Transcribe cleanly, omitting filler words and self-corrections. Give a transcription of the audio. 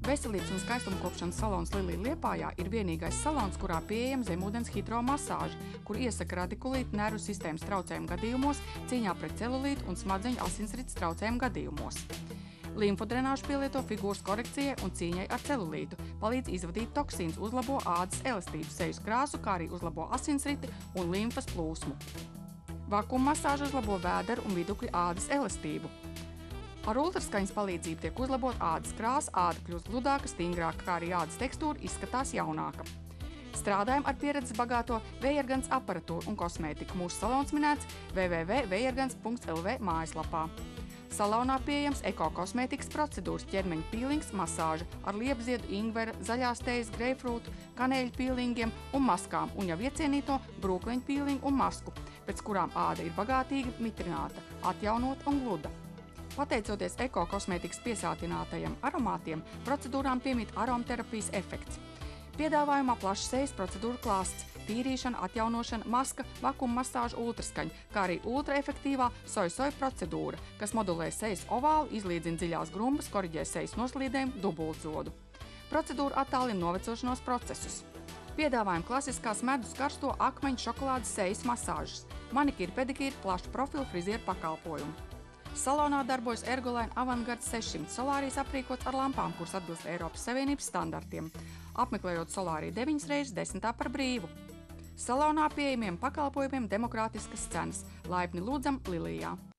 Veselības un skaistumkopšanas salons Lilija Liepājā ir vienīgais salons, kurā pieejama zemūdens hidromasāža, kur iesaka radikulītu nervu sistēmas traucējumu gadījumos, cīņā pret celulītu un smadzeņu asinsrites traucējumu gadījumos. Limfodrenāžu pielieto figūras korekcijai un cīņai ar celulītu, palīdz izvadīt toksīnus, uzlabo ādas elastību, sejas krāsu, kā arī uzlabo asinsriti un limfas plūsmu. Vakuma masāža uzlabo vēderu un vidukļa ādas elastību. Ar ultraskaņas palīdzību tiek uzlabot ādas krāsa, āda kļūst gludāka, stingrāka, kā arī ādas tekstūra izskatās jaunāka. Strādājam ar pieredzes bagāto Veijergans aparatūru un kosmētiku. Mūsu salons minēts www.veijergans.lv mājaslapā. Salonā pieejams eko-kosmētikas procedūras, ķermeņa pīlings, masāža ar liepziedu, ingvera, zaļās tejas, greipfrūtu, kanēļu pīlingiem un maskām un jau iecienīto brūkleņu pīlingu un masku, pēc kurām āda ir bagātīgi mitrināta, atjaunota un gluda. Pateicoties eko-kosmētikas piesātinātajiem aromātiem, procedūrām piemīt aromaterapijas efekts. Piedāvājumā plašs sejas procedūru klāsts, tīrīšana, atjaunošana, maska, vakuma masāža, ultraskaņa, kā arī ultraefektīvā soja procedūra, kas modulē sejas ovālu, izlīdzina dziļās grumbas, koriģē sejas noslīdējumu, dubultzodu. Procedūra attālina novecošanos procesus. Piedāvājam klasiskās medus, karsto, akmeņu, šokolādes sejas masāžas, manikīra, pedikīra, plaša profila frizieru pakalpojumu. Salonā darbojas Ergoline Avantgarde 600 solārijas aprīkots ar lampām, kuras atbilst Eiropas Savienības standartiem. Apmeklējot solāriju 9 reizes 10 par brīvu. Salonā pieejamiem pakalpojumiem demokrātiskas cenas. Laipni lūdzam Lilijā.